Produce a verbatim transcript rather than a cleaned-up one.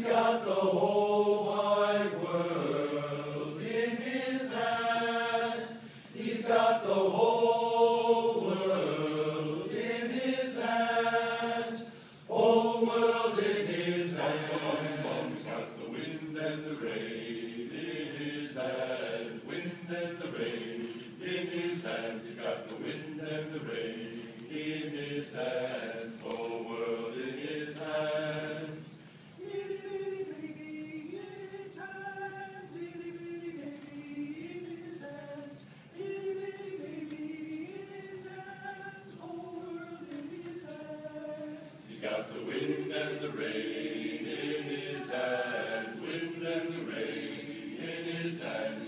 got the whole wide world in his hands. He's got the whole world in his hands. Whole world in his hands. He's got the wind and the rain in his hands. Wind and the rain in his hands. He's got the wind and the rain in his hands. Whole world in his hands. He's got the wind and the rain in his hands, wind and the rain in his hands.